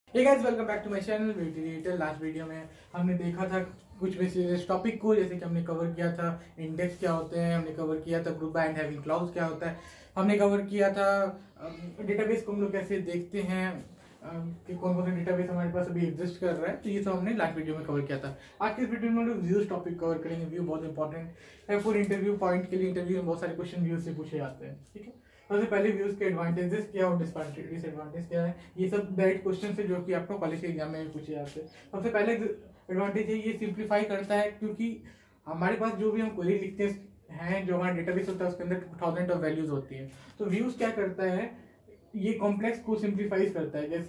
Hey guys, welcome back to my channel beauty digital. Last video में हमने देखा था कुछ बेसिक टॉपिक को, जैसे कि हमने कवर किया था इंडेक्स क्या होते हैं, हमने कवर किया था group by and having clause क्या होता है, हमने कवर किया था डेटाबेस को हम लोग कैसे देखते हैं कि कौन कौन सा डेटाबेस हमारे पास अभी एग्जिस्ट कर रहा है। तो ये सब हमने लास्ट वीडियो में कवर किया था। आज के इस वीडियो में हम लोग व्यूज टॉपिक कवर करेंगे। व्यू बहुत इंपॉर्टेंट है फॉर इंटरव्यू पॉइंट के लिए। इंटरव्यू में बहुत सारे क्वेश्चन व्यूज से पूछे जाते हैं। ठीक है, सबसे पहले व्यूज के एडवांटेजेस क्या और डिसएडवांटेज क्या है, ये सब डायरेक्ट क्वेश्चन है जो कि आपको कॉलेज के एग्जाम में पूछे जाते हैं। सबसे पहले एडवांटेज है, ये सिंप्लीफाई करता है, क्योंकि हमारे पास जो भी हम क्वेरी लिखते हैं, जो हमारा डेटाबेस होता है उसके अंदर थाउजेंड ऑफ वैल्यूज होती है। तो व्यूज क्या करता है, ये कॉम्प्लेक्स को सिंप्लीफाइज करता है।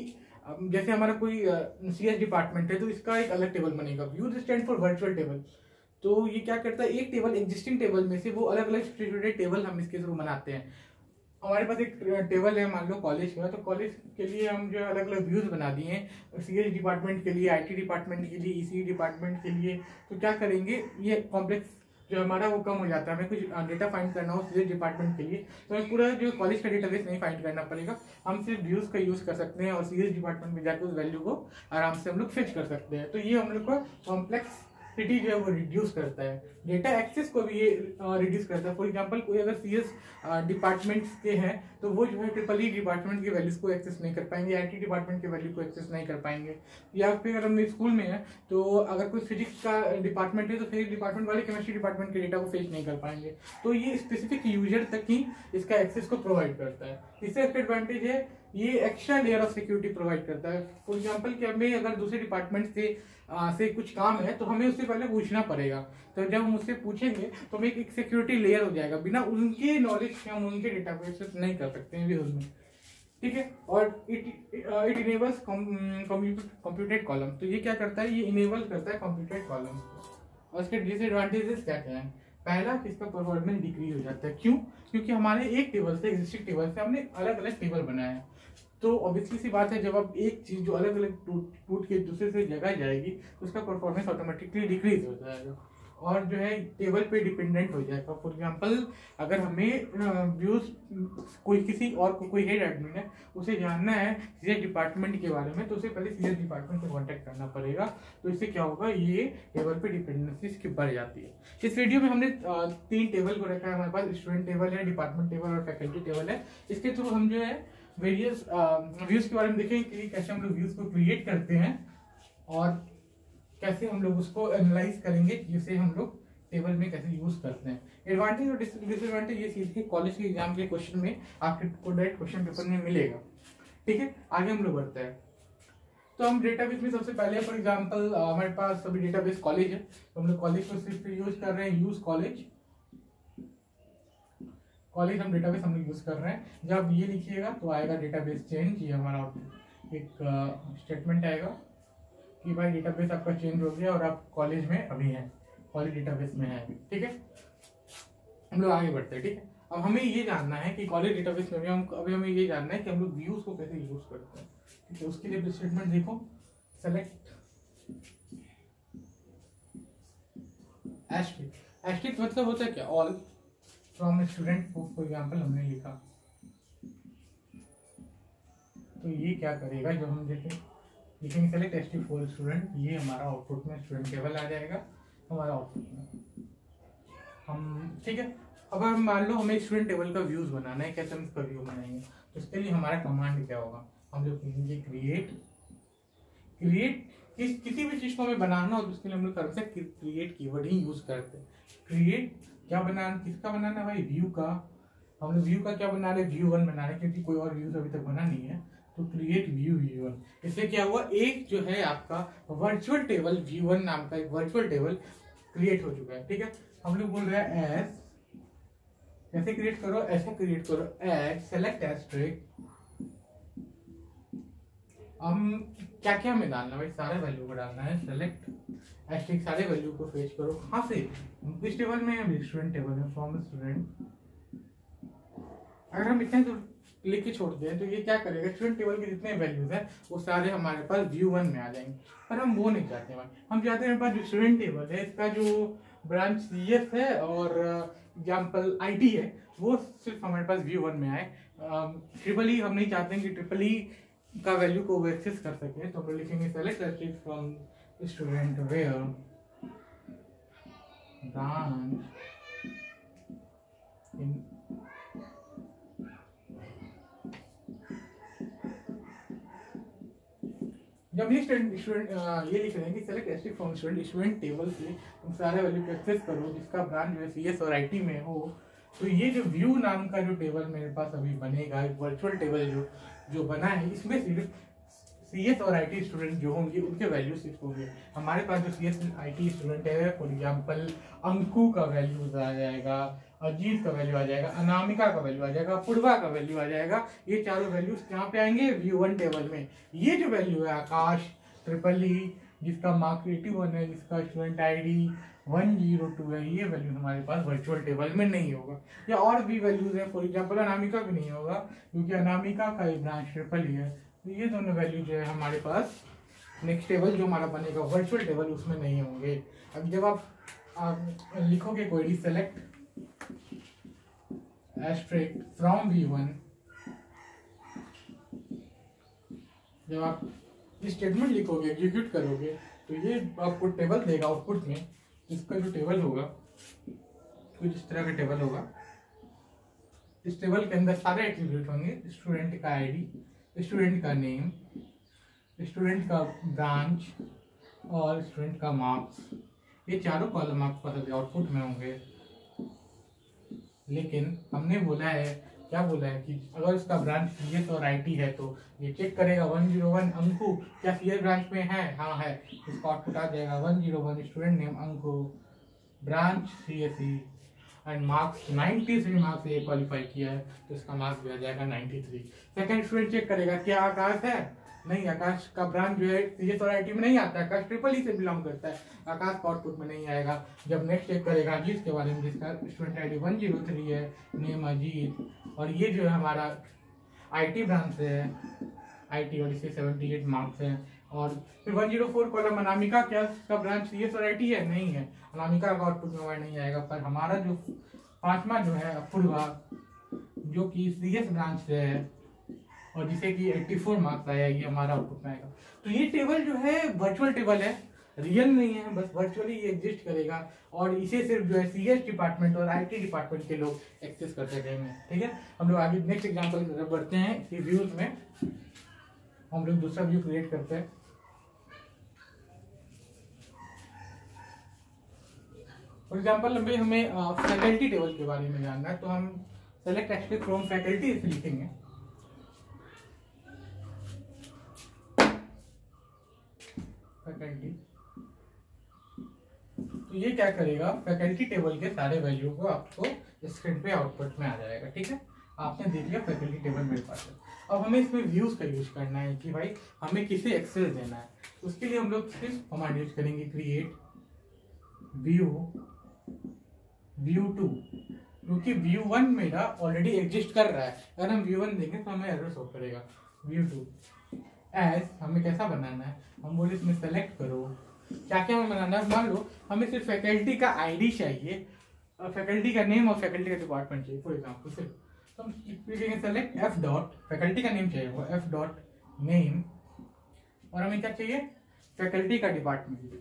जैसे हमारा कोई सीएस डिपार्टमेंट है तो इसका एक अलग टेबल बनेगा। Views stand for virtual table. तो ये क्या करता है, एक टेबल एग्जिस्टिंग टेबल में से वो अलग अलग छोटे छोटे टेबल हम इसके थ्रू बनाते हैं। हमारे पास एक टेबल है, मान लो कॉलेज का, तो कॉलेज के लिए हम जो अलग अलग व्यूज बना दिए हैं। सीएस डिपार्टमेंट के लिए, आईटी डिपार्टमेंट के लिए, ईसी डिपार्टमेंट के लिए। तो क्या करेंगे, ये कॉम्प्लेक्स जो हमारा वो कम हो जाता है। हमें कुछ डेटा फाइंड करना हो सीएस डिपार्टमेंट के लिए तो हमें पूरा जो कॉलेज का डेटाबेस नहीं फाइंड करना पड़ेगा। हम सिर्फ व्यूज का यूज कर सकते हैं और सीएस डिपार्टमेंट में जाकर उस वैल्यू को आराम से हम लोग फेच कर सकते हैं। तो ये हम लोग का कॉम्प्लेक्स सिटी जो है वो रिड्यूस करता है। डेटा एक्सेस को भी ये रिड्यूस करता है। फॉर एग्जांपल कोई अगर सीएस डिपार्टमेंट्स के हैं तो वो जो है ट्रिपल ई डिपार्टमेंट के वैल्यूज को एक्सेस नहीं कर पाएंगे, आईटी डिपार्टमेंट के वैल्यू को एक्सेस नहीं कर पाएंगे। या फिर अगर हम स्कूल में है तो अगर कोई फिजिक्स का डिपार्टमेंट है तो फिजिक्स डिपार्टमेंट वाले केमिस्ट्री डिपार्टमेंट के डेटा को फेच नहीं कर पाएंगे। तो ये स्पेसिफिक यूजर तक ही इसका एक्सेस को प्रोवाइड करता है। इससे एक एडवांटेज है, ये extra layer of security provide करता है। फॉर एग्जांपल कि हमें अगर दूसरे डिपार्टमेंट से कुछ काम है तो हमें उससे पहले पूछना पड़ेगा। तो जब हम उससे पूछेंगे तो हमें एक सिक्योरिटी लेयर हो जाएगा। बिना उनके नॉलेज से हम उनके डेटाबेस नहीं कर सकते हैं व्यूज में। ठीक है, और इट इनेबल्स कंप्यूटेड कॉलम। तो ये क्या करता है, ये इनेबल करता है कंप्यूटेड कॉलम को। और इसके डिसएडवांटेजेस क्या क्या है। पहला, इसका परफॉर्मेंस डिक्रीज हो जाता है। क्यों? क्योंकि हमारे एक टेबल से, एग्जिस्टिंग टेबल से हमने अलग अलग टेबल बनाया है। तो ऑब्वियसली सी बात है, जब आप एक चीज जो अलग अलग टूट के दूसरे से जगह जाएगी तो उसका परफॉर्मेंस ऑटोमेटिकली डिक्रीज हो जाएगा और जो है टेबल पे डिपेंडेंट हो जाएगा। फॉर एग्जांपल अगर हमें व्यूज कोई हेड एडमिन है, उसे जानना है सीएस डिपार्टमेंट के बारे में, तो उसे पहले सीएस डिपार्टमेंट से कांटेक्ट करना पड़ेगा। तो इससे क्या होगा, ये टेबल पे डिपेंडेंसी इसकी बढ़ जाती है। इस वीडियो में हमने 3 टेबल को रखा है। हमारे पास स्टूडेंट टेबल है, डिपार्टमेंट टेबल और फैकल्टी टेबल है। इसके थ्रू हम जो है वेरियस व्यूज के बारे में देखेंगे कि कैसे हम लोग व्यूज को क्रिएट करते हैं और कैसे हम लोग उसको एनालाइज करेंगे, जिसे हम लोग टेबल में कैसे यूज करते हैं। एडवांटेज और डिसएडवांटेज ये सीधे कॉलेज के एग्जाम के क्वेश्चन में आपको डायरेक्ट क्वेश्चन पेपर में मिलेगा। ठीक है, आगे हम लोग बढ़ते हैं। तो हम डेटाबेस में सबसे पहले फॉर एग्जांपल हमारे पास अभी डेटाबेस कॉलेज है, तो हम लोग कॉलेज को सिर्फ यूज कर रहे हैं। यूज कॉलेज हम डेटाबेस हम लोग यूज कर रहे हैं। जब ये लिखिएगा तो आएगा डेटाबेस चेंज। ये हमारा एक स्टेटमेंट आएगा कि भाई डेटाबेस आपका चेंज हो गया और आप कॉलेज में अभी हैं, कॉलेज डेटाबेस में है अभी। ठीक है, हम लोग आगे बढ़ते हैं। ठीक है, अब हमें ये जानना है कि कॉलेज डेटाबेस में अभी हमें ये जानना है कि हम लोग व्यूज को कैसे यूज करते हैं। ठीक है, उसके लिए स्टेटमेंट देखो, सेलेक्ट एस्ट्रिक मतलब होता है क्या, all from student. For example हमने लिखा तो ये क्या करेगा, जब हम लिखेंगे सेलेक्ट एसटी फॉर स्टूडेंट, ये हमारा आउटपुट में स्टूडेंट टेबल आ जाएगा हमारा आउटपुट में हम। ठीक है, अब हम मान लो हमें स्टूडेंट टेबल का व्यूज बनाना है, कैसे हम इसका व्यू बनाएंगे। तो इसके लिए हमारा कमांड क्या होगा, हम लोग कहेंगे क्रिएट किसी भी चीज को हमें बनाना हो तो उसके लिए हम लोग करते हैं क्रिएट कीवर्ड ही यूज करते हैं। क्रिएट क्या बनाना, किसका बनाना है भाई, व्यू का। हम लोग व्यू का क्या बना रहे हैं, व्यू 1 बना रहे हैं, क्योंकि कोई और व्यूज अभी तक बना नहीं है। तो क्रिएट व्यू 1, इससे क्या हुआ, एक जो है आपका वर्चुअल टेबल व्यू 1 नाम का एक वर्चुअल टेबल क्रिएट हो चुका है। ठीक है, हम लोग बोल रहे हैं एज, कैसे क्रिएट करो, ऐसे क्रिएट करो, एज सेलेक्ट एस्ट्रिक। हम क्या क्या हमें डालना है भाई, सारे वैल्यू को डालना है। सेलेक्ट एस्ट्रिक, सारे वैल्यू को फेच करो। कहाँ से, किस टेबल में है, स्टूडेंट टेबल में, फ्रॉम स्टूडेंट। अगर हम इतने लिख के छोड़ दें तो ये क्या करेगा, स्टूडेंट टेबल के जितने वैल्यूज हैं वो सारे हमारे पास व्यू 1 में आ जाएंगे। पर हम वो नहीं चाहते भाई, हम चाहते हैं हमारे पास जो स्टूडेंट टेबल है इसका जो ब्रांच सीएस है और एग्जाम्पल आईटी है वो सिर्फ हमारे पास व्यू 1 में आए। ट्रिपल ई हम नहीं चाहते हैं कि ट्रिपल ई का वैल्यू को वो एक्सेस कर सके, तो हम लोग लिखेंगे select asterisks from student where branch in जब ये स्टूडेंट ये लिख रहे हैं कि select asterisks from student table से तुम सारे वैल्यू को एक्सेस करो जिसका ब्रांच जो है CS और IT में हो। तो ये जो व्यू नाम का जो टेबल मेरे पास अभी बनेगा, एक वर्चुअल टेबल जो बना है, इसमें सिर्फ CS और IT स्टूडेंट जो होंगे उनके वैल्यू सिर्फ होंगे। हमारे पास जो CS IT स्टूडेंट है, फॉर एग्जाम्पल अंकु का वैल्यू आ जाएगा, अजीत का वैल्यू आ जाएगा, अनामिका का वैल्यू आ जाएगा, पूर्वा का वैल्यू आ जाएगा। ये चारों वैल्यूज कहाँ पे आएंगे? व्यू1 टेबल में। ये जो वैल्यू है आकाश EEE जिसका मार्क्स 81 है, जिसका स्टूडेंट ID 102 है, ये वैल्यू हमारे पास वर्चुअल टेबल में नहीं होगा। या और भी वैल्यूज है, फॉर एग्जाम्पल अनामिका भी नहीं होगा क्योंकि अनामिका का ब्रांच EEE है। तो ये दोनों वैल्यू जो है हमारे पास नेक्स्ट टेबल जो हमारा बनेगा वर्चुअल टेबल उसमें नहीं होंगे। अब जब आप लिखोगे query select asterisks from V1, जब आप स्टेटमेंट लिखोगे एग्जीक्यूट करोगे तो ये आपको टेबल देगा आउटपुट में। इसका जो टेबल होगा कुछ इस तरह का टेबल होगा। इस टेबल के अंदर सारे एट्रीब्यूट होंगे, स्टूडेंट का ID, स्टूडेंट का नेम, स्टूडेंट का ब्रांच और स्टूडेंट का मार्क्स। ये चारों कॉलम आपके पास आउटपुट में होंगे। लेकिन हमने बोला है, क्या बोला है कि अगर उसका ब्रांच CS और IT है तो ये चेक करेगा 101 अंकु क्या CS ब्रांच में है? हाँ है। इसका आउटपुट आ जाएगा 101 student name Anku, branch CSE and marks 93 marks से क्वालिफाई किया है तो इसका मार्क्स भी आ जाएगा 93। सेकंड स्टूडेंट चेक करेगा क्या आकाश है? नहीं, आकाश का ब्रांच जो है CS और IT में नहीं आता है, आकाश EEE से बिलोंग करता है, आकाश का आउटपुट में नहीं आएगा। जब नेक्स्ट चेक करेगा अजीत के बारे में जिसका स्टूडेंट ID 103 है, नेम अजीत, और ये जो है हमारा IT ब्रांच से है, IT और इसके 78 मार्क्स हैं। और फिर 104 कॉलम अनामिका, क्या इसका ब्रांच CS और IT है? नहीं है, अनामिका का आउटपुट में नहीं आएगा। पर हमारा जो पांचवा जो है अपूर्वा जो कि CS ब्रांच से है और जिसे कि 84 मार्क्स आया, ये हमारा आउटपुट में आएगा। तो ये टेबल जो है वर्चुअल टेबल है, रियल नहीं है, बस वर्चुअली ये एग्जिस्ट करेगा और इसे सिर्फ जो है CS डिपार्टमेंट और IT डिपार्टमेंट के लोग एक्सेस कर सकेंगे। ठीक है, हम लोग आगे नेक्स्ट एग्जांपल की तरफ बढ़ते हैं। इसी व्यूज में हम लोग दूसरा व्यू क्रिएट करते हैं। फॉर एग्जाम्पल हमें फैकल्टी टेबल के बारे में जानना है, तो हम सेलेक्ट एस्ट्रिक्स फ्रॉम फैकल्टी इसे लिखेंगे। फैकल्टी, तो ये क्या करेगा? फैकल्टी टेबल के सारे वैल्यू को आपको स्क्रीन पे आउटपुट में आ जाएगा। ठीक है, आपने देख लिया फैकल्टी टेबल मेरे पास है। अब हमें इसमें व्यूज का यूज करना है कि भाई हमें किसे एक्सेस देना है। उसके लिए हम लोग सिर्फ कमांड यूज करेंगे क्रिएट व्यू2, क्योंकि व्यू1 मेरा ऑलरेडी एग्जिस्ट कर रहा है। अगर हम व्यू1 देंगे तो हमें एरर शो करेगा। व्यू2 एज हमें कैसा बनाना है? हम बोले इसमें सेलेक्ट करो, क्या क्या हमें बनाना है। मान लो हमें सिर्फ फैकल्टी का ID चाहिए, फैकल्टी का नेम और फैकल्टी का डिपार्टमेंट चाहिए। फॉर एग्जाम्पल सिर्फ तो हम लिखेंगे सेलेक्ट F डॉट, फैकल्टी का नेम चाहिए वो F डॉट नेम, और हमें क्या चाहिए? फैकल्टी का डिपार्टमेंट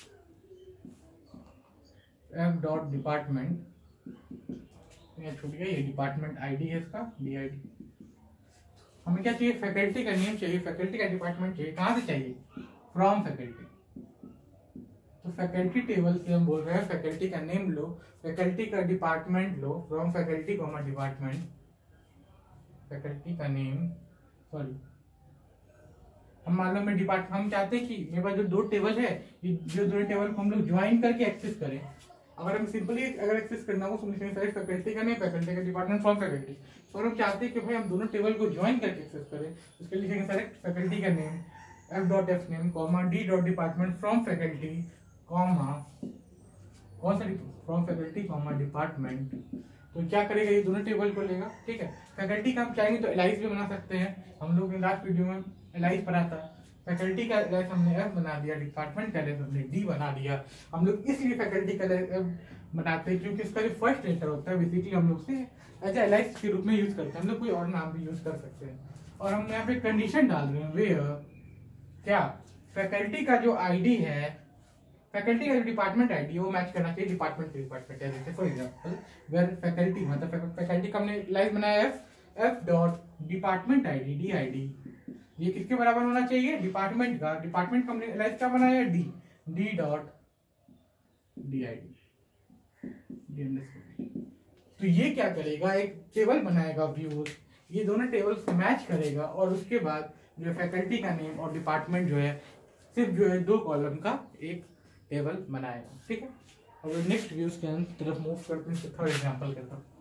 F डॉट डिपार्टमेंट, छूट गया, ये डिपार्टमेंट ID है इसका DID। हमें क्या चाहिए? फैकल्टी का नेम चाहिए, फैकल्टी का डिपार्टमेंट चाहिए। कहाँ से चाहिए? From faculty. तो फैकल्टी टेबल से हम बोल रहे हैं फैकल्टी का नेम लो, फैकल्टी का डिपार्टमेंट लो, from faculty comma department, faculty का नेम, सॉरी हम मान लो हम चाहते हैं कि मेरे पास जो दो टेबल है, ये जो दो टेबल को हम लोग ज्वाइन करके एक्सेस करें। अगर हम सिंपली अगर एक्सेस करना हो तो सेलेक्ट फैकल्टी का नेम, फैकल्टी का डिपार्टमेंट, फ्रॉम फैकल्टी। तो हम चाहते हैं कि भाई हम दोनों टेबल को ज्वाइन करके एक्सेस करें, उसके लिए लिखेंगे सेलेक्ट फैकल्टी का name F dot F name comma D dot department from faculty comma कौन सा फ्रॉम फैकल्टी कॉमा डिपार्टमेंट। तो क्या करेगा? ये दोनों टेबल को लेगा। ठीक है, फैकल्टी का हम चाहेंगे तो एलाइस भी बना सकते हैं। हम लोग ने लास्ट वीडियो में एलाइस पढ़ा था। फैकल्टी का एलाइस हमने F बना दिया, डिपार्टमेंट का एलाइस हमने D बना दिया। हम लोग इसलिए फैकल्टी का F बनाते हैं क्योंकि इसका जो फर्स्ट लेटर होता है बेसिकली हम लोग से एज एलाइस के रूप में यूज करते हैं। हम लोग कोई और नाम भी यूज कर सकते हैं। और हम यहाँ पे कंडीशन डाल रहे हैं वेयर क्या फैकल्टी का जो आईडी है, फैकल्टी का जो डिपार्टमेंट आईडी है वो मैच करना चाहिए डिपार्टमेंट के डिपार्टमेंट। जैसे फॉर एग्जांपल वेयर फैकल्टी मतलब फैकल्टी का हमने लाइव बनाया F dot department ID D I D, ये किसके बराबर होना चाहिए डिपार्टमेंट का, डिपार्टमेंट का हमने लाइव क्या बनाया D D dot D I D. तो ये क्या करेगा एक टेबल बनाएगा व्यूज, ये दोनों टेबल्स मैच करेगा और उसके बाद जो फैकल्टी का नेम और डिपार्टमेंट जो है सिर्फ जो है 2 कॉलम का एक टेबल बनाएगा। ठीक है, अब नेक्स्ट व्यूज के तरफ मूव करते हैं। थर्ड एग्जांपल करता हूँ।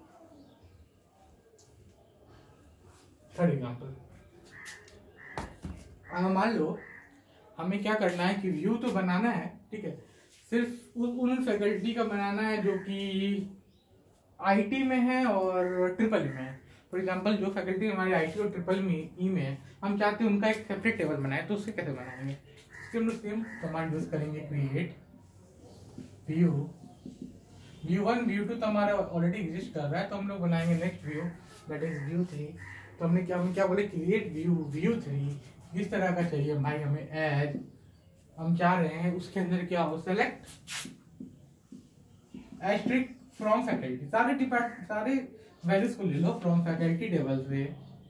थर्ड एग्जांपल मान लो हमें क्या करना है कि व्यू तो बनाना है, ठीक है, सिर्फ उन फैकल्टी का बनाना है जो कि आईटी में है और ट्रिपल ई में है। फॉर एग्जांपल जो फैकल्टी हमारे आईटी और ट्रिपल ई में है, हम चाहते हैं उनका एक सेपरेट टेबल बनाए, तो उससे कैसे बनाएंगे? इसके हम लोग सेम कमांड यूज करेंगे क्रिएट व्यू, व्यू 1 व्यू 2 तो हमारा ऑलरेडी एग्जिस्ट कर रहा है, तो हम लोग बनाएंगे next view that is view 3। तो हम क्या बोले क्रिएट व्यू 3 किस तरह का चाहिए भाई हमें, एज हम चाह रहे हैं उसके अंदर क्या हो सेलेक्ट एस्ट्रिक फ्रॉम फैकल्टी, सारे वैल्यूज को ले लो फ्रॉम फैकल्टी टेबल से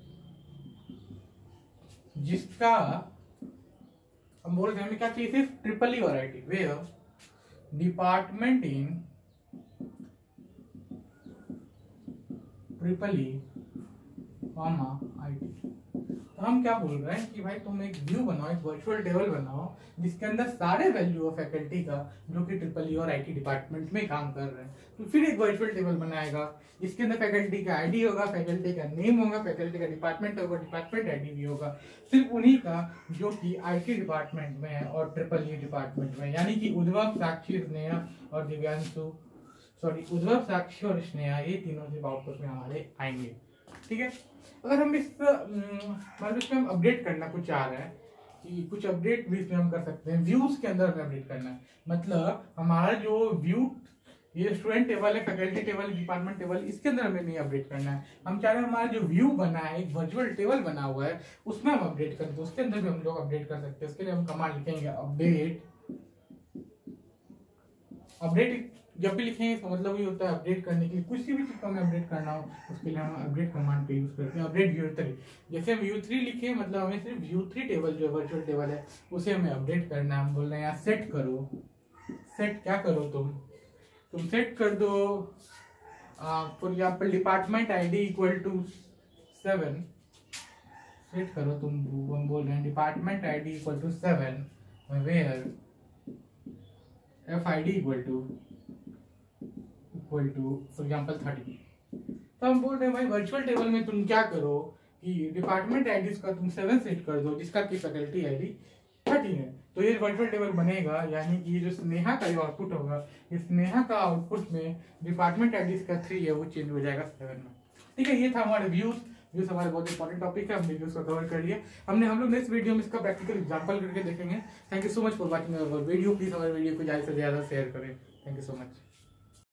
जिसका हम बोल रहे हैं हमें क्या चाहिए सिर्फ ट्रिपल ई और IT, where department in triple E comma IT. तो हम क्या बोल रहे हैं कि भाई तुम एक व्यू बनाओ, एक वर्चुअल टेबल बनाओ जिसके अंदर सारे वैल्यू ऑफ फैकल्टी का जो कि ट्रिपल ई और आईटी डिपार्टमेंट में काम कर रहे हैं। तो फिर एक वर्चुअल टेबल बनाएगा जिसके अंदर फैकल्टी का आईडी होगा, फैकल्टी का नेम होगा, फैकल्टी का डिपार्टमेंट होगा, डिपार्टमेंट आईडी भी होगा, सिर्फ उन्हीं का जो कि आईटी डिपार्टमेंट में है और ट्रिपल ई डिपार्टमेंट में, यानी कि उद्भव, साक्षी, स्नेहा और दिव्यांशु, सॉरी उद्भव, साक्षी और स्नेहा, ये तीनों से आउटपुट में हमारे आएंगे। ठीक है, अगर हम मान लो इसमें हम अपडेट करना कुछ चाह रहे हैं कि कुछ अपडेट भी इसमें हम कर सकते हैं, व्यूज के अंदर हमें अपडेट करना है, मतलब हमारा जो व्यू ये स्टूडेंट टेबल है, फैकल्टी टेबल, डिपार्टमेंट टेबल, इसके अंदर हमें नहीं अपडेट करना है। हम चाह रहे हैं हमारा जो व्यू बना है, एक वर्चुअल टेबल बना हुआ है, उसमें हम अपडेट करें, तो उसके अंदर भी हम लोग अपडेट कर सकते हैं। उसके लिए हम कमांड लिखेंगे अपडेट जब भी लिखेंगे इसका मतलब ये होता है अपडेट करने के लिए, कुछ भी चीज को हमें अपडेट करना हो उसके लिए हम अपडेट कमांड का यूज करते हैं। अपडेट व्यू 3, जैसे हम व्यू 3 लिखे मतलब हमें सिर्फ व्यू 3 टेबल जो वर्चुअल टेबल है उसे हमें अपडेट करना है। हम बोल रहे हैं यहाँ सेट करो, सेट क्या करो तुम सेट कर दो for example department ID equal to 7, set करो तुम, हम बोल रहे हैं department ID equal to 7 where F I D equal to for example 30। तो हम बोल रहे हैं भाई वर्चुअल टेबल में तुम क्या करो कि डिपार्टमेंट आईडी का तुम 7 सेट कर दो जिसका की फैकल्टी आईडी 30 है, तो ये वर्चुअल टेबल बनेगा, यानी कि ये जो स्नेहा का जो आउटपुट होगा, इस स्नेहा का आउटपुट में डिपार्टमेंट आईडी का 3 है वो चेंज हो जाएगा 7 में। ठीक है, ये था हमारे व्यूज हमारे बहुत इंपॉर्टेंट टॉपिक है, हमने व्यूज को कवर कर लिया। हम लोग नेक्स्ट वीडियो में इसका प्रैक्टिकल एग्जांपल करके देखेंगे। Thank you so much for watching our video. Please हमारे वीडियो को ज्यादा से ज्यादा शेयर करें। Thank you so much.